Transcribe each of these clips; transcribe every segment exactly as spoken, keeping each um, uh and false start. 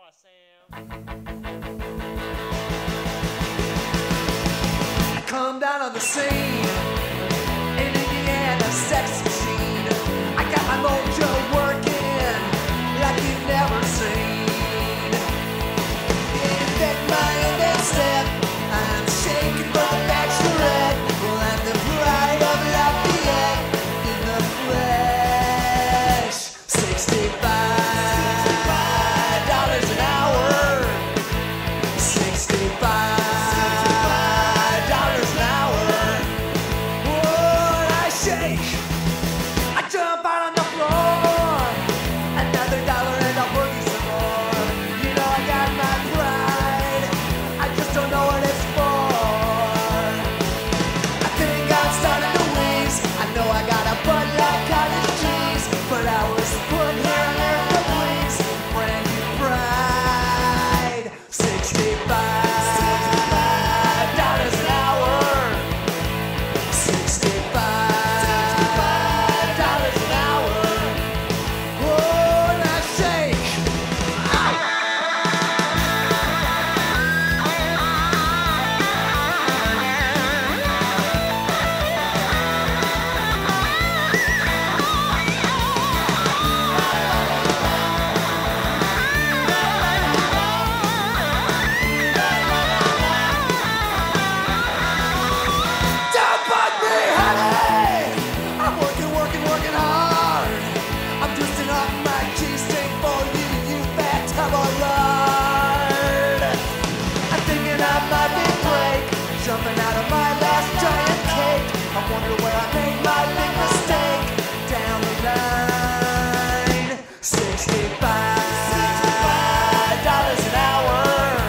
Sam. Come down on the scene in Indiana, sex machine. I got my mojo working like you've never seen. Infect my index step. I'm shaking for the bachelorette. Well, I'm the bride of Lafayette in the flesh. Sixty-five dollars an hour. Sixty-five. I jump out on the floor, another dollar and I'll boogie some more. You know I got my pride, I just don't know what it's for. I think I'm starting to wheeze, I know I got a butt like cottage cheese, but I was put here on earth to please brand new pride. Sixty-five dollars an hour. Sixty-five. Jumping out of my last giant cake, I wonder where I made my big mistake down the line. Sixty-five dollars an hour.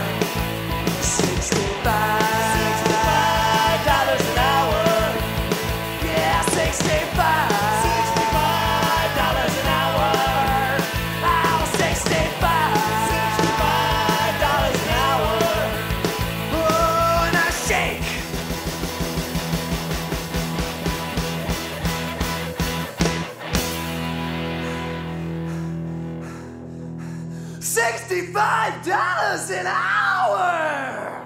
Sixty-five dollars an hour. Yeah, sixty-five. Sixty-five dollars an hour. Oh, sixty-five. Sixty-five dollars an hour. Shake. Sixty-five dollars an hour.